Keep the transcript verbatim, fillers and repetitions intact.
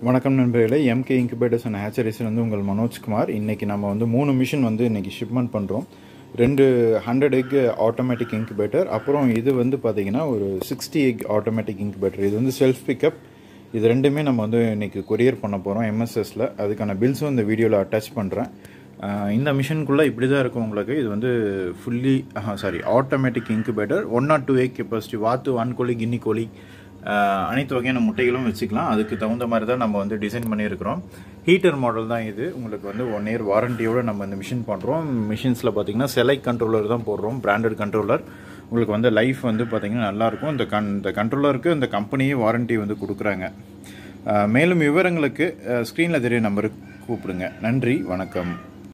வணக்கம் நண்பர்களே, MK incubators and ஹேச்சரிஸ்லேருந்து உங்கள் மனோஜ்குமார். இன்றைக்கி நம்ம வந்து மூணு மிஷின் வந்து இன்றைக்கி ஷிப்மெண்ட் பண்ணுறோம். ரெண்டு ஹண்ட்ரட் எக் ஆட்டோமேட்டிக் இன்குபேட்டர், அப்புறம் இது வந்து பார்த்திங்கன்னா ஒரு சிக்ஸ்டி எக் ஆட்டோமேட்டிக் இன்குபேட்டர். இது வந்து செல்ஃப் பிக்கப். இது ரெண்டுமே நம்ம வந்து இன்றைக்கி கொரியர் பண்ண போகிறோம் எம்எஸ்எஸில். அதுக்கான பில்ஸும் இந்த வீடியோவில் அட்டாச் பண்ணுறேன். இந்த மிஷினுக்குள்ளே இப்படி தான் இருக்கும் உங்களுக்கு. இது வந்து fully sorry automatic incubator. One naught two egg capacity, வாத்து, வான்கோழி, கின்னி கோழி, அனைத்து வகையான முட்டைகளும் வச்சுக்கலாம். அதுக்கு தகுந்த மாதிரி தான் நம்ம வந்து டிசைன் பண்ணியிருக்கிறோம். ஹீட்டர் மாடல் தான் இது. உங்களுக்கு வந்து ஒன் இயர் வாரண்டியோடு நம்ம இந்த மிஷின் பண்ணுறோம். மிஷின்ஸில் பார்த்தீங்கன்னா செலக்ட் கண்ட்ரோலர் தான் போடுறோம், பிராண்டட் கண்ட்ரோலர். உங்களுக்கு வந்து லைஃப் வந்து பார்த்திங்கன்னா நல்லாயிருக்கும். இந்த கன் இந்த கண்ட்ரோலருக்கு இந்த கம்பெனியே வாரண்ட்டி வந்து கொடுக்குறாங்க. மேலும் விவரங்களுக்கு ஸ்க்ரீனில் தெரிய நம்பருக்கு கூப்பிடுங்க. நன்றி, வணக்கம்.